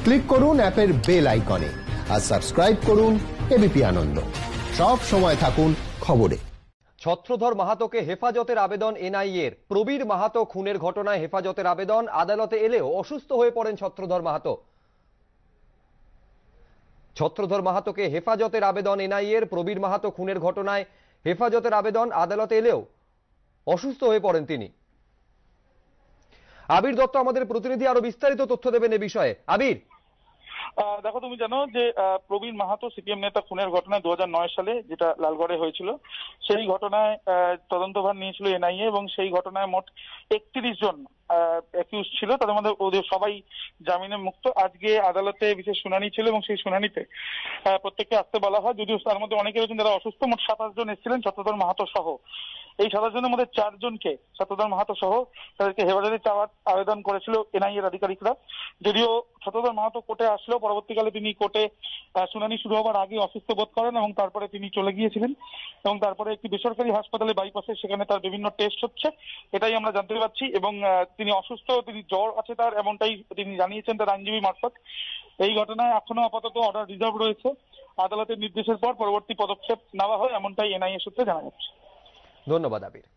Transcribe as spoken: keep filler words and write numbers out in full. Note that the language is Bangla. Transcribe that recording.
ক্লিক করুন অ্যাপের বেল আইকনে আর সাবস্ক্রাইব করুন এবিপি আনন্দ। সব সময় থাকুন খবরে। ছত্রধর মাহাতোকে হেফাজতের আবেদন এনআইএর। প্রবীর মাহাতো খুনের ঘটনায় হেফাজতের আবেদন আদালতে এলেও অসুস্থ হয়ে পড়েন ছত্রধর মাহাতো। ছত্রধর মাহাতোকে হেফাজতের আবেদন এনআইএর। প্রবীর মাহাতো খুনের ঘটনায় হেফাজতের আবেদন আদালতে এলেও অসুস্থ হয়ে পড়েন তিনি। আবির দত্ত আমাদের প্রতিনিধি আরো বিস্তারিত তথ্য দেবেন এ বিষয়ে। আবির, দেখো, তুমি জানো যে প্রবীর মাহাতো সিপিএম নেতা খুনের ঘটনায় দু হাজার নয় সালে যেটা লালগড়ে হয়েছিল, সেই ঘটনায় তদন্তভার নিয়েছিল এনআইএ এবং সেই ঘটনায় মোট একত্রিশ জন অ্যাকিউজ ছিল। তাদের মধ্যে ওদের সবাই জামিনে মুক্ত। আজকে আদালতে বিশেষ শুনানি ছিল এবং সেই শুনানিতে প্রত্যেককে আসতে বলা হয়, যদিও তার মধ্যে অনেকে রয়েছেন যারা অসুস্থ। মোট সাতাশ জন এসেছিলেন ছত্রধর মাহাতো সহ। এই সাতাশ জনের মধ্যে চারজনকে, ছত্রধর মাহাতো সহ, তাদেরকে হেফাজতে চাওয়ার আবেদন করেছিল এনআইএর আধিকারিকরা। যদিও ছত্রধর মাহাতো কোর্টে আসলেও পরবর্তীকালে তিনি কোর্টে শুনানি শুরু হওয়ার আগে অসুস্থ বোধ করেন এবং তারপরে তিনি চলে গিয়েছিলেন এবং তারপরে একটি বেসরকারি হাসপাতালে বাইপাসে সেখানে তার বিভিন্ন টেস্ট হচ্ছে, এটাই আমরা জানতে পারছি। এবং তিনি অসুস্থ, তিনি জ্বর আছে তার, এমনটাই তিনি জানিয়েছেন তার আইনজীবী মারফত। এই ঘটনায় এখনো আপাতত অর্ডার রিজার্ভ রয়েছে। আদালতের নির্দেশের পর পরবর্তী পদক্ষেপ নেওয়া হয়, এমনটাই এনআইএ সূত্রে জানা যাচ্ছে। ধন্যবাদ আবির।